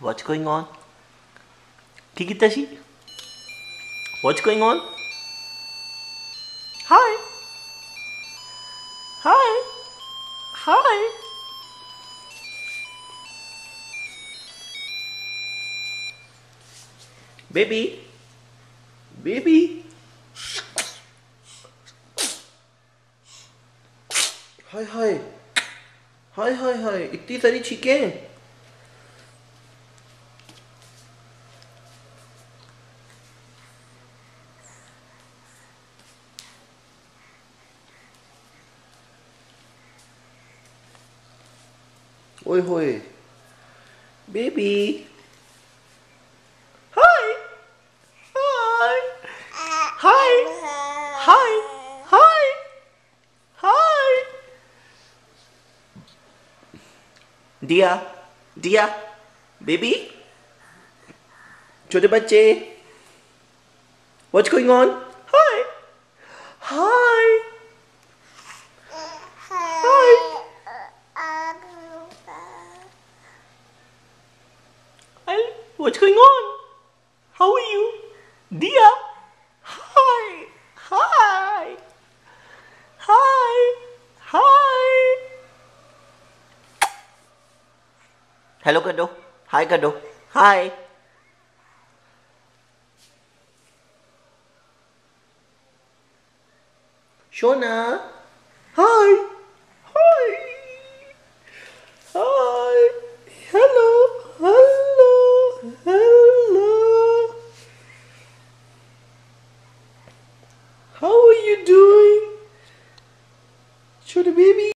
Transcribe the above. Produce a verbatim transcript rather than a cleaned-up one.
What's going on? Kikitashi? What's going on? Hi. Hi. Hi. Baby. Baby. Hi hi hi hi हाय इतनी सारी छींकें। ओए होए baby. हाय hi hi hi hi हाय दिया दिया baby छोटे बच्चे what's going on hi hi hi what's going on how are you Diya hi hi hi hi hello कर दो हाय कर दो हाय शोना hi hi hi hello hello hello how are you doing छोटे बेबी